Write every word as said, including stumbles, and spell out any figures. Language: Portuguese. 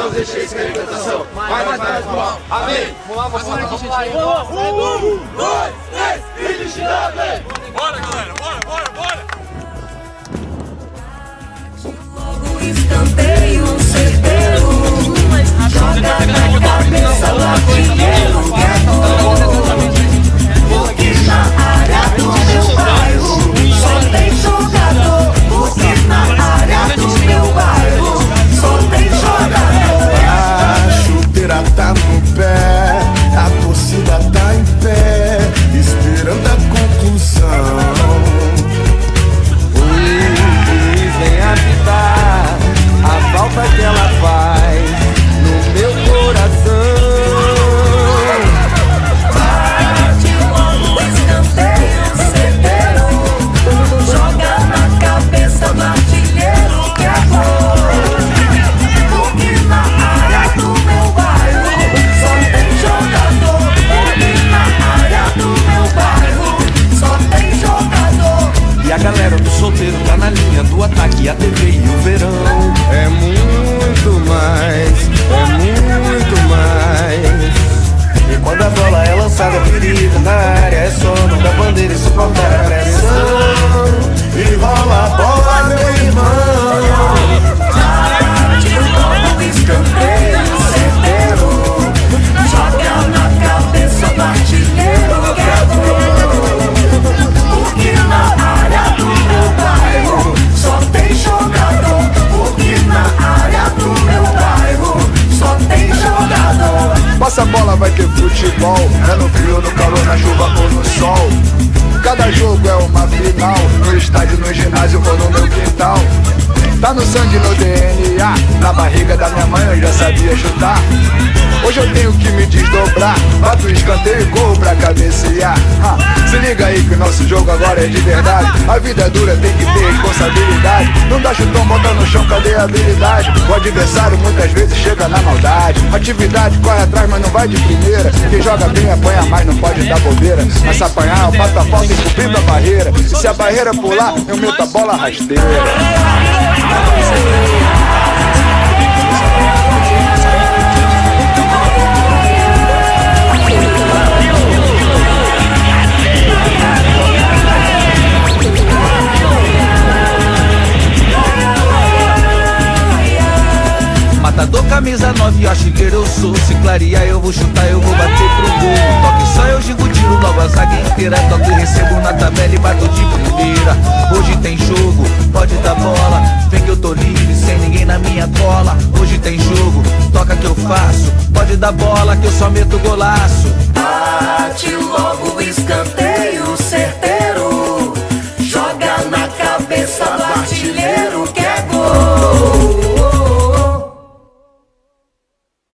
não deixei sem tentação. Vai mais tarde do mal. Amém. Vamos lá, vamos lá, gente. Um, dois, três, e destinado. Bora, galera, bora, bora, bora. Logo escanteio certeiro, joga na cabeça do artilheiro, porque na área do meu bairro só tem jogador, porque na área do meu bairro só tem jogador. A chuteira tá no pé, a torcida tá em pé, esperando a conclusão. Vem apitar a falta que ela faz no meu coração. Bate logo o escanteio certeiro, joga na cabeça do artilheiro que é gol. Porque na área do meu bairro só tem jogador, porque na área do meu bairro só tem jogador. E a galera do solteiro tá na linha do ataque, a T V e o verão. É muito mais, é muito mais. E quando a bola é lançada, perigo na área, é só não dar bandeira e suportar a pressão. E rola a bola, meu irmão. Bate logo o escanteio certeiro, joga na cabeça do artilheiro que é gol. Porque na área do meu bairro só tem jogador, porque na área do meu bairro só tem jogador. Passa a bola, vai ter futebol. É no frio, no calor, na chuva ou no sol. Cada jogo é uma final, no estádio, no ginásio ou no meu quintal. Tá no sangue, no D N A, na barriga da minha mãe eu já sabia chutar. Hoje eu tenho que me desdobrar, bato o escanteio e corro pra cabecear. Ha, se liga aí que o nosso jogo agora é de verdade. A vida é dura, tem que ter responsabilidade. Não dá chutão, bota no chão, cadê a habilidade? O adversário muitas vezes chega na maldade. Atividade, corre atrás, mas não vai de primeira. Quem joga bem apanha mais, não pode dar bobeira. Mas se apanhar, eu bato a falta e cobrindo a barreira. E se a barreira pular, eu meto a bola rasteira. Matador, camisa nove, artilheiro eu sou. Se clarear eu vou chutar, eu vou bater pro gol. Toque só eu gigo, tiro logo a zaga inteira. Toque e recebo na tabela e bato de primeira. Hoje tem jogo, pode dar bola. Vem que eu tô livre, sem ninguém na minha cola. Hoje tem jogo, toca que eu faço. Pode dar bola que eu só meto golaço. Bate logo o escanteio